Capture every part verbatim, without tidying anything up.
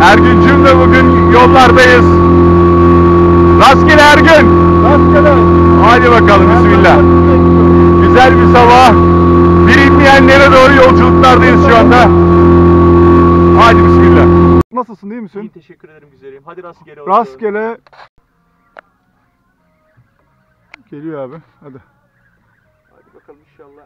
Ergüncüm de bugün yollardayız. Rastgele Ergün. Rastgele. Hadi bakalım bismillah. Güzel bir sabah. Bilinmeyenlere doğru yolculuklardayız şu anda. Hadi bismillah. Nasılsın, iyi misin? İyi, teşekkür ederim güzelim. Hadi rastgele olsun. Rastgele. Geliyor abi. Hadi. Hadi bakalım inşallah.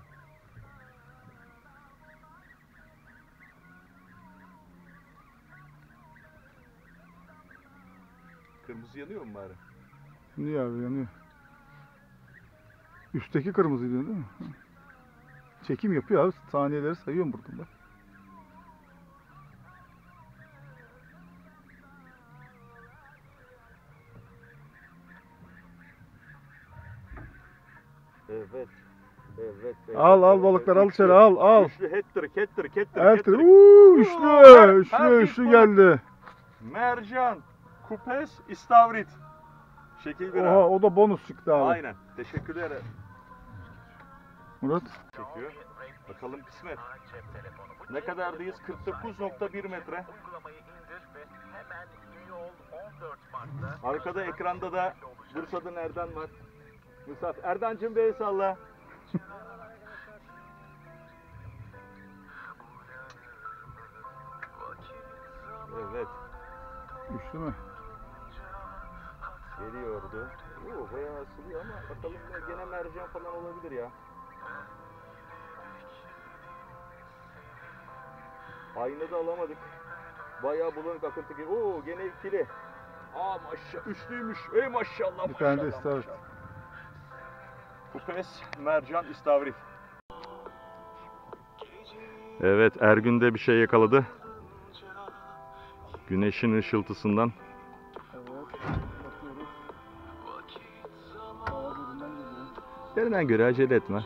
Kırmızı yanıyor mu bari? Yanıyor abi, yanıyor. Üstteki kırmızı değil mi? Çekim yapıyor abi. Saniyeleri sayıyorum buradan da. Evet. Evet. evet Al al evet, balıklar, al üçlü. içeri, al al. Üçlü hat-trick, hat-trick, hat-trick, Ertuğrul. hat-trick. Uuu, üçlü. Her- Üçlü, her üçlü bir geldi. Mercan, kupes, istavrit. Şekil bir Oha, o da bonus çıktı abi. Aynen. Teşekkürler. Murat. Çekiyor. Bakalım kısmet. Ne kadardayız? kırk dokuz nokta bir metre. Arkada ekranda da Bursa'dan Erdan var. Misafir. Erdancığım bir el salla. Evet. Üçlü mü? Geliyordu. Oo, bayağı asılıyor ama bakalım gene mercan falan olabilir ya. Aynada alamadık. Bayağı bulanık akıntı geliyor. Oo, gene ikili. Aa maşallah, üçlüymüş. Ey maşallah. Bir tane de maşallah, istavrit. maşallah. Kupes, mercan, istavrit. Evet, Ergün de bir şey yakaladı. Güneşin ışıltısından. Evet. Bakıyoruz. Bayağı derinden geliyor. Yerine göre acele etme.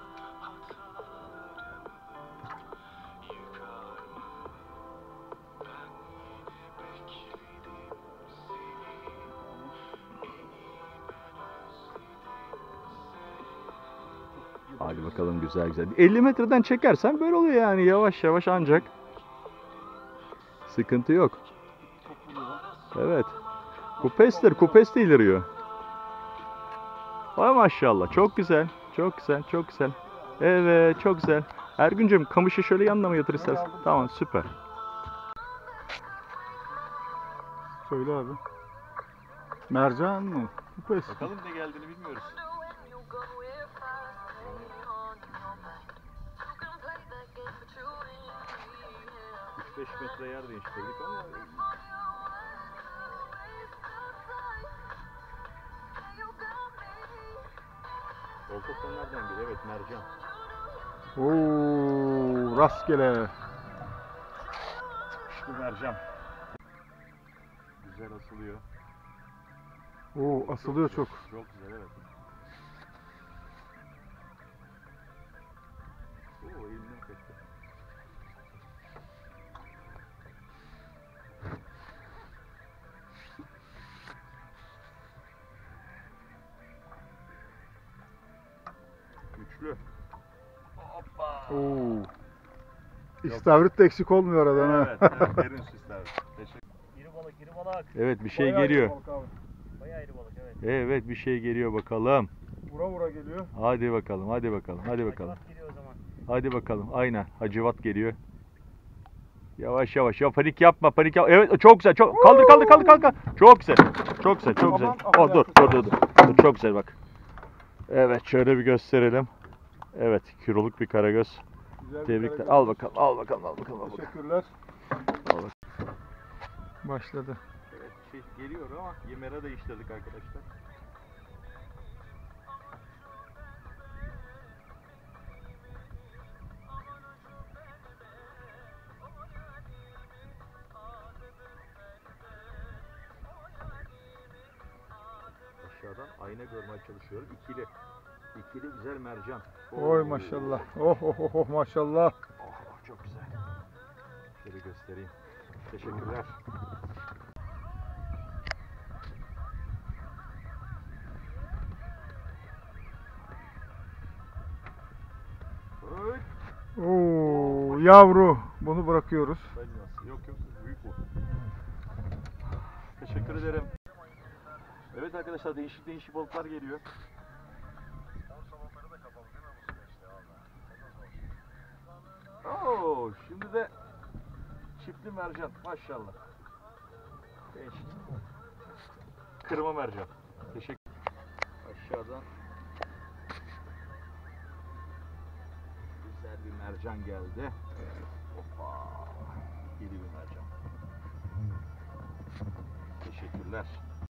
Hadi bakalım güzel güzel. elli metreden çekersen böyle oluyor yani, yavaş yavaş ancak. Sıkıntı yok. Evet. Kupestir, kupes de ileriyor. Vay maşallah, çok güzel. Çok güzel, çok güzel. Evet, çok güzel. Ergüncüm, kamışı şöyle yanına mı yatır istersen? Tamam, süper. Söyle abi. Mercan mı? Kupes. Bakalım ne geldiğini bilmiyoruz. üç beş metre yer değiştirdik ama olta son nereden geliyor? Evet, mercan. Oo, rastgele. Şu mercan. Güzel asılıyor. Oo, asılıyor çok. Çok güzel, evet. Oo, elimden kaçtı. Üçlü. Hoppa. Oo. İstavrit de eksik olmuyor aradan ha. Evet, evet, derin süsler. Teşekkür. İri balık, iri balık. Evet, bir şey Bayağı iyi geliyor. balık abi. Bayağı iri balık, evet. Evet, bir şey geliyor bakalım. Vura vura geliyor. Hadi bakalım, hadi bakalım, hadi bakalım. Hacivat geliyor o zaman. Hadi bakalım. Aynen. Hacivat geliyor. Yavaş yavaş. Ya panik yapma, panik yapma. Evet, çok güzel. Çok kaldır kaldır kaldır kaldır. Çok güzel. Çok güzel, çok güzel. Aman, Oh, dur, dur, dur, dur. Dur, çok güzel bak. Evet, şöyle bir gösterelim. Evet, kiloluk bir karagöz. Güzel bir Tebrikler. karagöz. Al bakalım, al bakalım, al bakalım, al bakalım. Teşekkürler. Al bakalım. Başladı. Evet, şey geliyor ama yemere değiştirdik arkadaşlar. Aşağıdan ayna görmeye çalışıyorum. İkili. İkili güzel mercan. Oy Oo. maşallah. Oh oh oh, oh maşallah. Oh, oh, çok güzel. Şöyle göstereyim. Teşekkürler. Oo, yavru. Bunu bırakıyoruz. Yok yok, büyük bu. Teşekkür ederim. Evet arkadaşlar, değişik değişik balıklar geliyor. Oo, şimdi de çiftli mercan maşallah. Değişik. Kırma mercan. Teşekkür. Aşağıdan güzel bir mercan geldi. Hoppa. İri bir mercan. Teşekkürler.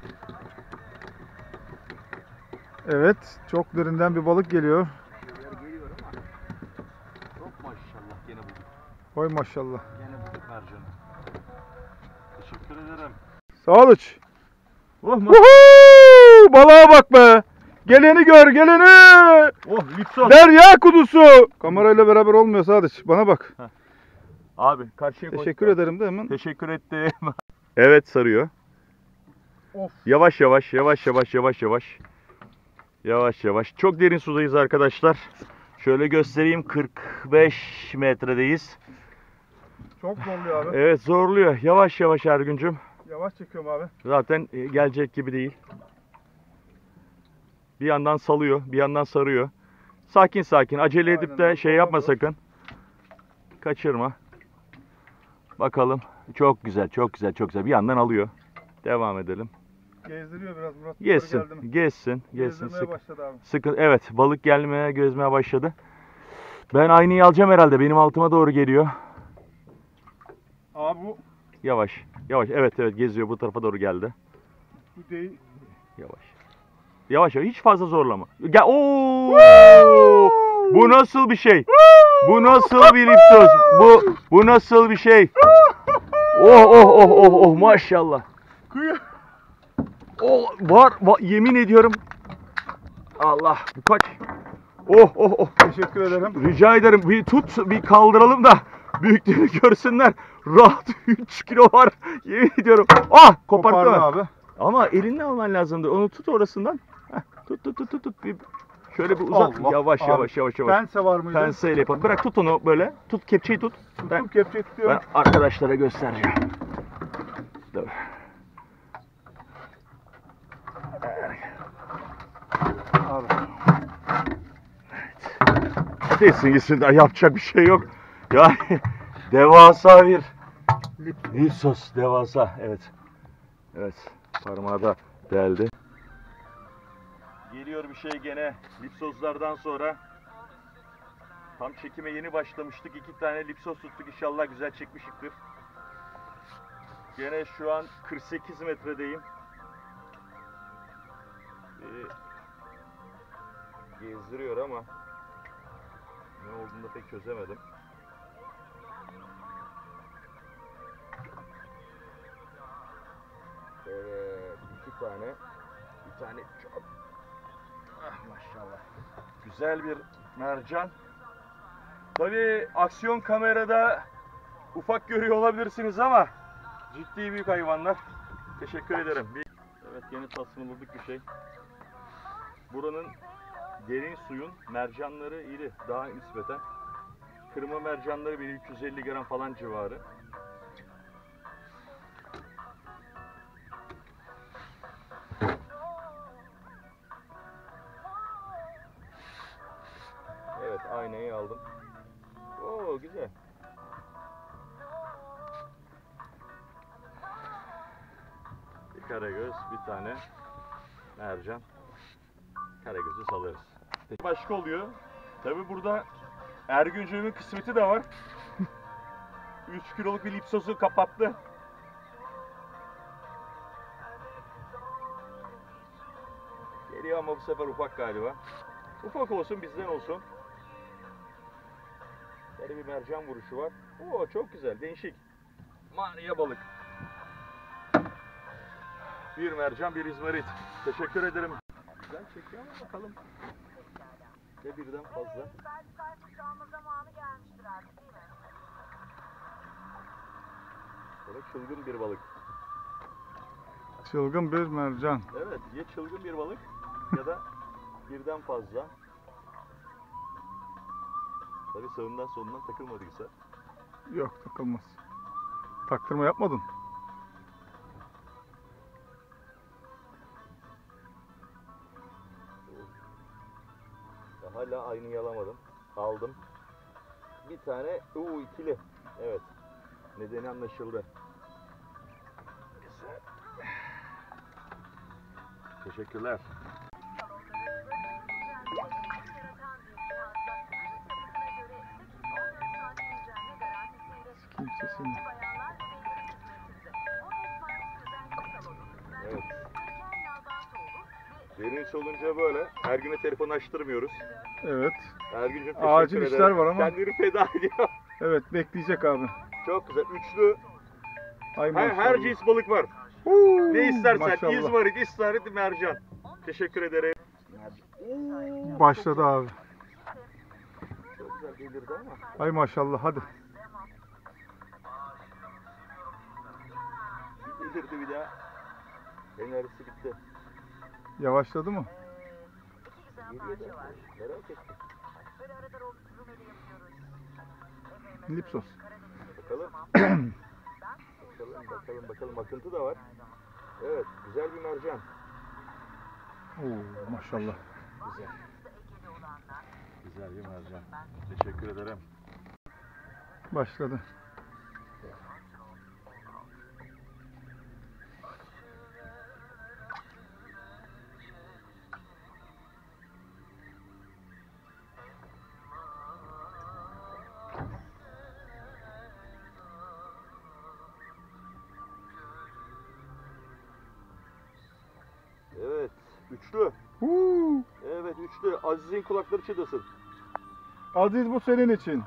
Evet, çok derinden bir balık geliyor. Şeyler geliyor ama çok maşallah gene bulduk. Oy maşallah. Gene bulduk mercanı. Teşekkür ederim. Sağ ol uç. Oh, ma- Woohoo! Balığa bak be. Geleni gör, geleni. oh lütfen. Derya kudusu. Kamerayla beraber olmuyor Sadıç. Bana bak. Abi karşıya koy. Teşekkür ederim de hemen. Teşekkür ettim. Evet, sarıyor. Of. Yavaş yavaş yavaş yavaş yavaş yavaş. Yavaş yavaş. Çok derin sudayız arkadaşlar. Şöyle göstereyim, kırk beş metredeyiz. Çok zorluyor abi. Evet, zorluyor. Yavaş yavaş Ergüncüm. Yavaş çekiyorum abi. Zaten e, gelecek gibi değil. Bir yandan salıyor, bir yandan sarıyor. Sakin sakin, acele edip Aynen, de şey yapma doğru. sakın. Kaçırma. Bakalım. Çok güzel, çok güzel, çok güzel. Bir yandan alıyor. Devam edelim. Gezdiriyor biraz Murat. Gezsin, Geldi mi? gezsin, gezsin. Gezdirmeye Sık, başladı abi. sıkın. Evet, balık gelmeye, gözmeye başladı. Ben aynayı alacağım herhalde. Benim altıma doğru geliyor. Abi bu, Yavaş, yavaş. Evet, evet, geziyor. Bu tarafa doğru geldi. bu değil. Yavaş. Yavaş yavaş. Hiç fazla zorlama. Gel. Oo! Bu nasıl bir şey? Bu nasıl bir liptoz? Bu bu nasıl bir şey? Oh oh oh oh oh maşallah. Kuyu. Oh var, va- yemin ediyorum. Allah, bu kaç? Oh oh oh. Teşekkür ederim. Rica ederim, bir tut, bir kaldıralım da büyüklüğünü görsünler. Rahat üç kilo var. Yemin ediyorum. Ah, koparttı Kopardı mı? abi. Ama elinle alman lazımdı. Onu tut orasından. Heh, tut tut tut tut tut. Bir, şöyle bir uzat. Allah. Yavaş Abi, yavaş yavaş yavaş. Pense var mıydı? Penseyle yapalım. Bırak, tut onu böyle. Tut, kepçeyi tut. Tuttum, Ben, kepçe tutuyorum. ben arkadaşlara göstereceğim. Dur. Abi. Desin gitsin, daha yapacak bir şey yok. Yani devasa bir lipsos, devasa. Evet. Evet. Parmağı da deldi. Geliyor bir şey gene lipsozlardan sonra. Tam çekime yeni başlamıştık. İki tane lipsos tuttuk. İnşallah güzel çekmişiktir. Gene şu an kırk sekiz metredeyim. Ee, gezdiriyor ama ne olduğunu da pek çözemedim. Evet, iki tane. Bir tane çok. Ah maşallah. Güzel bir mercan. Tabii aksiyon kamerada ufak görüyor olabilirsiniz ama ciddi büyük hayvanlar. Teşekkür ederim. Bir... Evet, yeni tasmaladık bir şey. Buranın derin suyun mercanları iri, daha nispeten. Kırma mercanları bir üç yüz elli gram falan civarı. Evet, aynayı aldım. Oo, güzel. Bir karagöz, bir tane mercan. Karagöz'ü salırız. Başka oluyor. Tabi burada Ergüncüğümün kısmeti de var. üç kiloluk bir lipsosu kapattı. Geliyor ama bu sefer ufak galiba. Ufak olsun, bizden olsun. Böyle bir mercan vuruşu var. Oo, çok güzel, değişik. Maria balık. Bir mercan, bir izmarit. Teşekkür ederim. Güzel çekiyor ama bakalım. Ve birden fazla. Böyle çılgın bir balık. Çılgın bir mercan. Evet, ya çılgın bir balık ya da birden fazla. Tabii sağından solundan takılmadıysa. Yok, takılmaz. Taktırma yapmadın. Hala aynıyı alamadım. Aldım. Bir tane uuu ikili. Evet. Nedeni anlaşıldı. Güzel. Teşekkürler. Kimsesini. Evet. Derinç olunca böyle. Ergün'e telefon açtırmıyoruz. Evet. Ergün'cüm teşekkür Acil ederim. işler var ama. Kendini feda ediyor. Evet, bekleyecek abi. Çok güzel. Üçlü. Ay Her, maşallah. her cins balık var. Huu, Ne istersen. maşallah. İzmarit, istavrit, mercan. Teşekkür ederim. Başladı abi. Çok güzel gelirdi ama. Ay maşallah, hadi. Gelirdi bir daha. Enerjisi bitti. Yavaşladı mı? Geliyor da. Merak ettim. Lipsos. Bakalım. bakalım bakalım bakalım. Akıntı da var. Evet. Güzel bir mercan. Oo, maşallah. Güzel. Güzel bir mercan. Teşekkür ederim. Başladı. Evet. Üçlü. Huu. Evet üçlü. Aziz'in kulakları çınlasın. Aziz, bu senin için.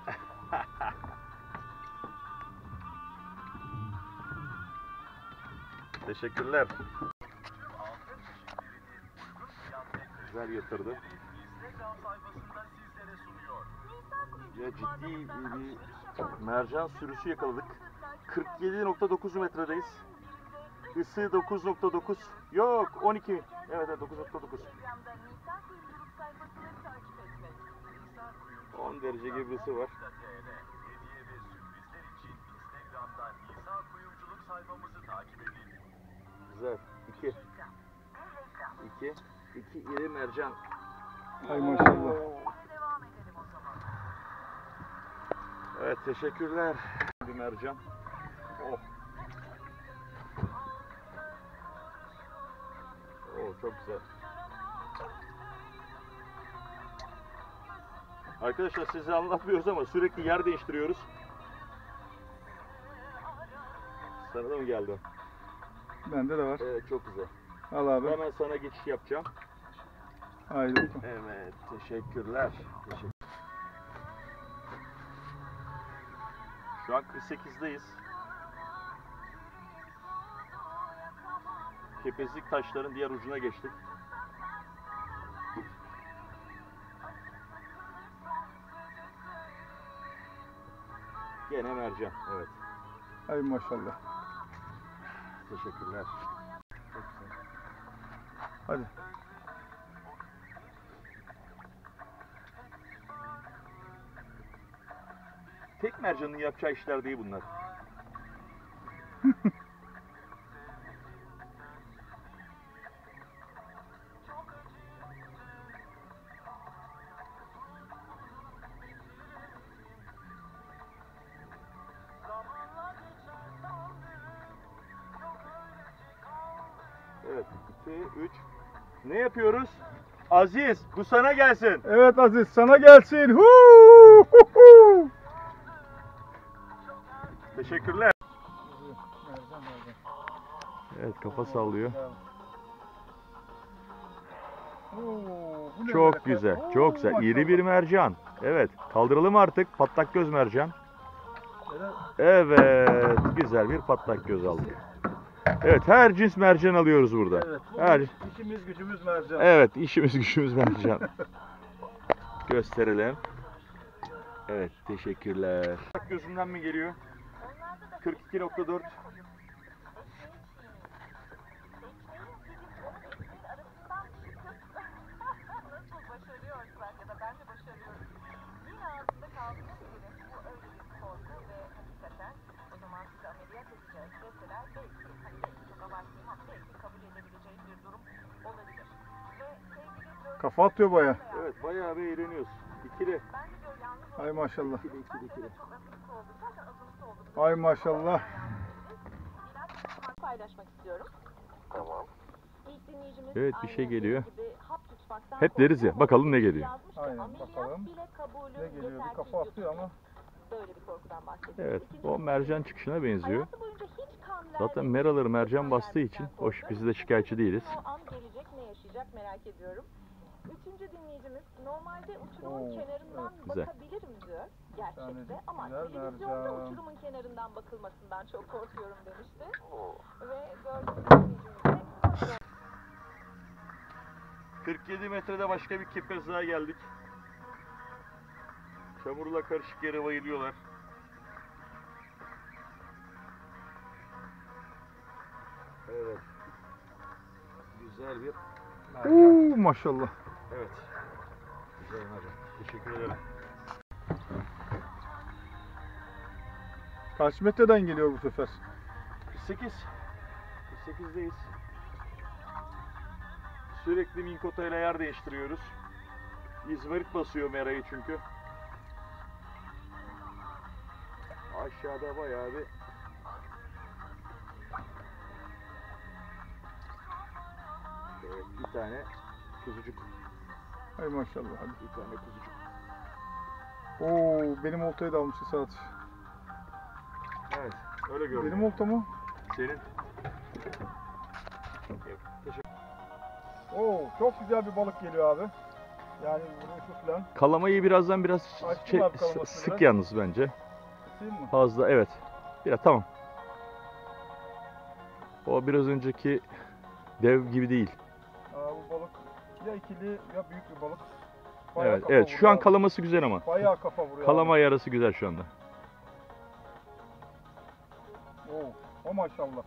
Teşekkürler. Güzel yatırdı. Ya ciddi bir mercan sürüsü yakaladık. kırk yedi nokta dokuz metredeyiz. Isı dokuz nokta dokuz. Yok on iki. Evet evet dokuz nokta dokuz. on derece gibi bir ısı var. Güzel. iki. iki. iki iri mercan. Ay maşallah. Evet teşekkürler. Bir mercan. Oh. Oh çok güzel. Arkadaşlar size anlatmıyoruz ama sürekli yer değiştiriyoruz. Sana da mı geldi? Bende de var. Evet çok güzel. Al abi. Hemen sana geçiş yapacağım. Haydi bakalım. Evet teşekkürler. Teşekkür. Şu an kırk sekizdeyiz. Kepezlik taşların diğer ucuna geçtik. Gene mercan. Evet. Ay maşallah. Teşekkürler. Çok güzel. Hadi. Tek mercanın yapacağı işler değil bunlar. Evet, iki, üç. Ne yapıyoruz? Aziz, bu sana gelsin. Evet Aziz, sana gelsin. Huu, hu, hu. Teşekkürler. Evet, kafa sallıyor. Çok güzel, çok güzel. İri bir mercan. Evet, kaldıralım artık. Patlak göz mercan. Evet, güzel bir patlak göz aldık. Evet, her cins mercan alıyoruz burada. Evet, Her... işimiz gücümüz mercan. Evet, işimiz gücümüz mercan. Gösterelim. Evet, teşekkürler. Patlak gözünden mi geliyor? kırk iki nokta dört. Kafa atıyor baya. Evet, Bayağı bir eğleniyoruz. İkili. Ay maşallah. İkili, ikili, ikili. Ay maşallah. Paylaşmak istiyorum. Tamam. İlk dinleyicimiz Evet, bir şey aynı geliyor. benim gibi hap tutmaktan Hep deriz ya, korkuyor. bakalım ne geliyor. Yazmış ki, Aynen, ameliyat bakalım. bile kabulü Ne geliyor? Bir yetersiz kafa atıyor ama. Böyle bir korkudan bahsediyor. Evet, İkinci o dinleyicimiz, mercan çıkışına benziyor. hayatı boyunca hiç kan Zaten vermemiş, meraları mercan kan bastığı vermekten için hoş, korkuyor. biz de şikayetçi değiliz. O an gelecek, ne yaşayacak merak ediyorum. Üçüncü dinleyicimiz, normalde uçurumun Oo, kenarından evet, güzel. bakabilirim diyor gerçekte, Tanecik ama güzel televizyonda mercan. uçurumun kenarından bakılmasından çok korkuyorum demişti. Ve dördüncü dinleyicimiz de kırk yedi metrede başka bir kepez daha geldik. Çamurla karışık yere bayılıyorlar. Evet. Güzel bir mercan. Uuu maşallah. Evet. Güzel mercan. Teşekkür ederim. Kaç metreden geliyor bu sefer? kırk sekiz. kırk sekizdeyiz. Sürekli minkota ile yer değiştiriyoruz. İzmarit basıyor merayı çünkü. Aşağıda bayağı bir evet, bir tane kuzucuk. Ay maşallah. Hadi. Bir tane kuzucuk. Oo benim oltayı da almıştı Saat. Evet, öyle gördüm. Benim olta mı? Senin. Evet, teşekkür Oo çok güzel bir balık geliyor abi. Yani vuruşu falan. Kalamayı birazdan biraz Açtım şey- abi kalamasını sık biraz. yalnız bence. Tutayım mı? Fazla, evet. Biraz tamam. O biraz önceki dev gibi değil. Aa, bu balık ya ikili ya büyük bir balık. Bayağı Evet, kafa evet. vuruyor Şu an abi. kalaması güzel ama. Bayağı kafa vuruyor Kalama abi. yarası güzel şu anda. Oo, o maşallah.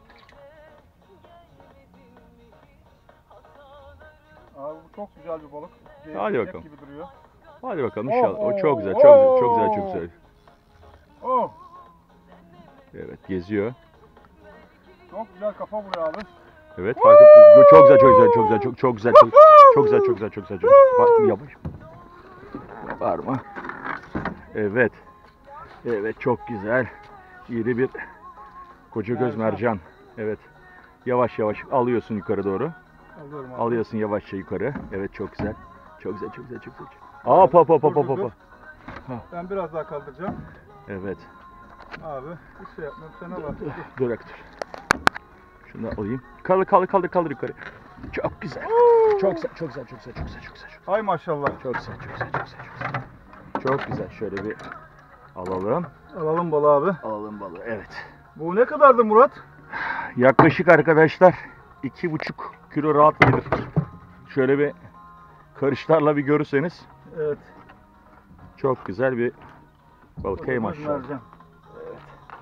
Abi bu çok güzel bir balık. Hadi Gelecek bakalım. gibi duruyor. Hadi bakalım Oh, inşallah. O çok güzel, oh, çok güzel, çok güzel, çok oh. güzel. Oh, Evet, geziyor. çok güzel kafa vuruyor abi. Evet, fark et. Çok güzel, çok güzel, çok güzel, çok çok güzel, çok, çok güzel, çok güzel, çok güzel, çok güzel. Bak, yavaş. Var mı? Evet. Evet, çok güzel. İri bir koca göz Mercan. mercan. Evet. Yavaş yavaş alıyorsun yukarı doğru. Alıyorum abi. Alıyorsun yavaşça yukarı. Evet, çok güzel. Çok güzel, çok güzel, çok güzel. Hop hop hop hop Dur, hop dur, hop. dur. Ben biraz daha kaldıracağım. Evet. Abi hiç şey yapmam. Sen al abi. Dur. Dur dur. Şunu da alayım. Kaldır kaldır kaldır kaldır yukarı. Çok güzel. Çok güzel, çok güzel, çok güzel, çok güzel, çok güzel. Ay maşallah. Çok güzel, çok güzel, çok güzel, çok güzel. Çok güzel. Şöyle bir alalım. Alalım balığı abi. Alalım balığı. Evet. Bu ne kadardı Murat? Yaklaşık arkadaşlar iki buçuk kilo rahat gelir. Şöyle bir karışlarla bir görürseniz Evet. çok güzel bir balık. Hey maşallah. Mercan. Evet.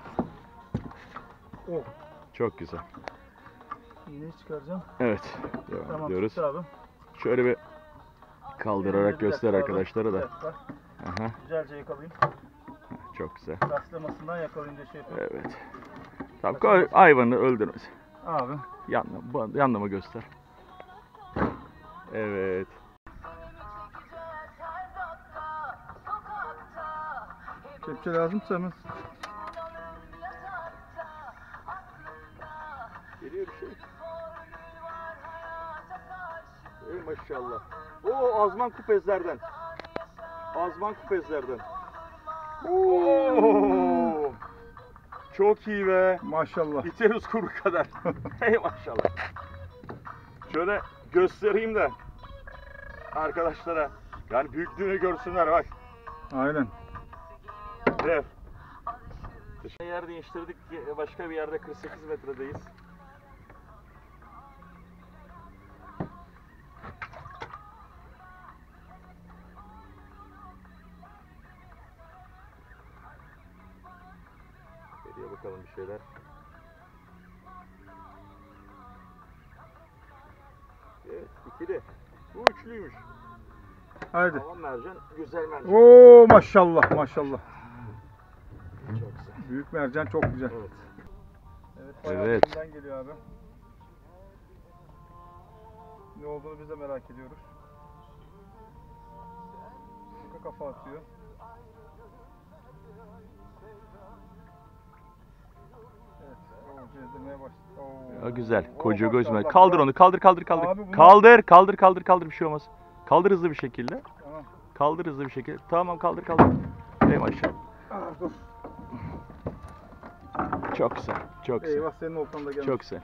Oh. Çok güzel. İğneyi çıkaracağım. Evet. Devam Tamam ediyoruz. tut abi. Şöyle bir kaldırarak Bir göster dakika abi, arkadaşlara bir da. dakika. Aha. Güzelce yakalayayım. Çok güzel. Rastlamasından yakalayınca şey yapayım. Evet. Tamam, koy- hayvanı öldürmez. Abi. Yanlama, yanlama göster. Evet. Kepçe lazımsa mı? Geliyor bir şey. Ey maşallah. Oo, azman kupezlerden. Azman kupezlerden. Oo. Çok iyi be. Maşallah. İteriz kuru kadar. Hey maşallah. Şöyle göstereyim de arkadaşlara. Yani büyüklüğünü görsünler bak. Aynen. Evet. Yer değiştirdik. Başka bir yerde kırk sekiz metredeyiz. Geliyor bakalım bir şeyler. Evet, ikili. Bu üçlüymüş. Haydi. Tamam mercan, güzel mercan. Oo maşallah maşallah. Çok güzel. Büyük mercan çok güzel. Evet. Evet. bayağı Evet. derinden geliyor abi. Ne olduğunu biz de merak ediyoruz. kafa atıyor. Evet. O gezdirmeye başladı. Oo. Ya güzel. Oo, Koca göz maşallah, Kaldır bravo. onu. Kaldır kaldır kaldır. Abi bunlar- Kaldır kaldır kaldır kaldır bir şey olmaz. Kaldır hızlı bir şekilde. Tamam. Kaldır hızlı bir şekilde. Tamam kaldır kaldır. Ey maşallah. Ah, dur. Çok güzel. Çok güzel. Eyvah senin oltan da gelmiş. Çok güzel.